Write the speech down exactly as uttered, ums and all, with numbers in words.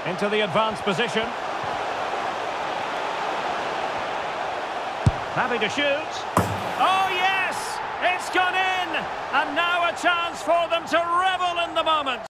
Into the advanced position. Happy to shoot. Oh, yes! It's gone in! And now a chance for them to revel in the moment.